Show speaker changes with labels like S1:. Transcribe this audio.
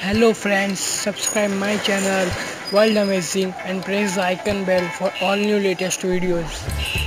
S1: Hello friends, subscribe my channel World Amazing and press the icon bell for all new latest videos.